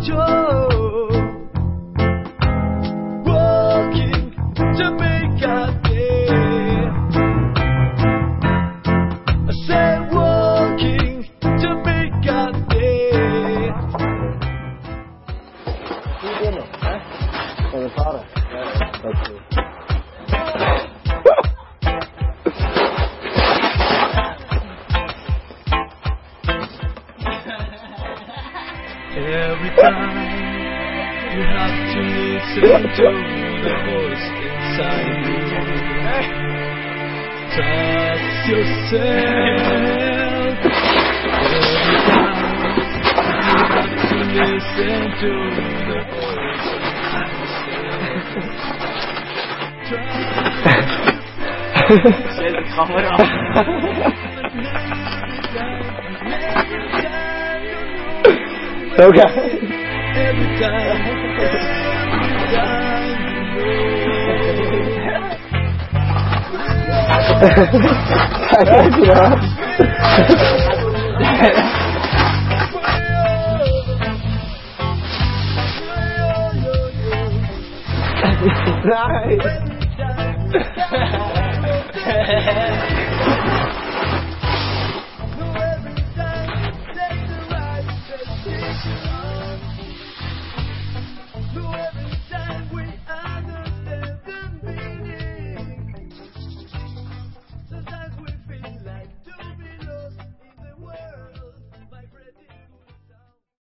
Joe, walking Jamaica Day. I said walking Jamaica Day. ¿Sí tiene? Con el faro. Every time you have to listen to the voice inside you. Trust yourself. Every time you have to listen to the voice inside yourself. Shit, the camera. Okay. Every time you know. Nice.